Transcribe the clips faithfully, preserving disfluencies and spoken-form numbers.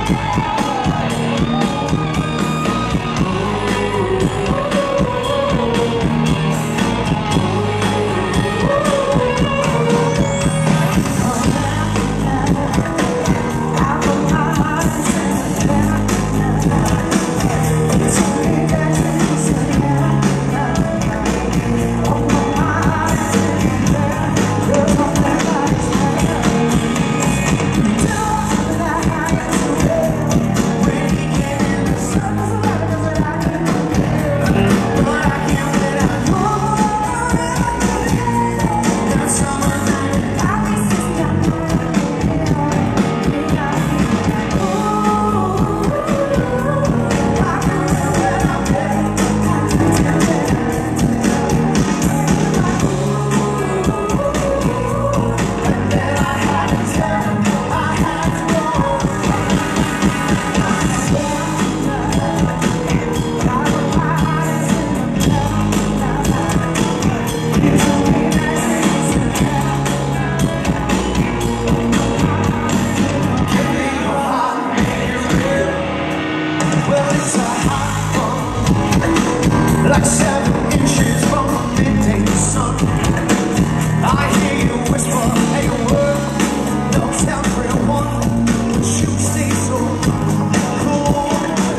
Like seven inches from the midday sun, I hear you whisper a word. Don't tell everyone, but you stay so cool.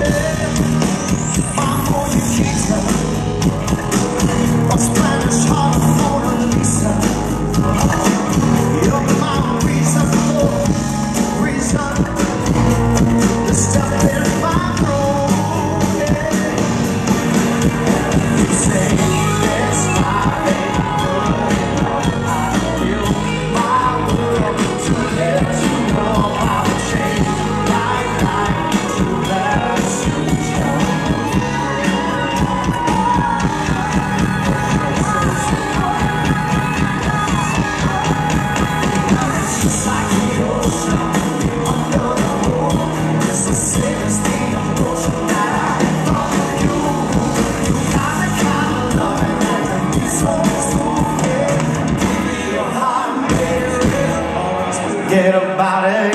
I'm more you can't tell. A Spanish heart of Mona Lisa. You're my reason for reason. The stuff in my room. Get about it.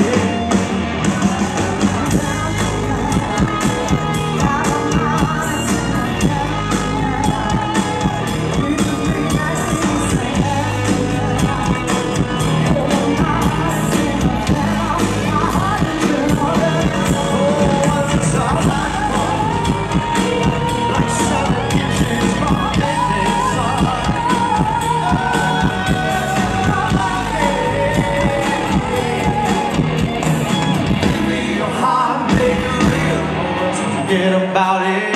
Get about it.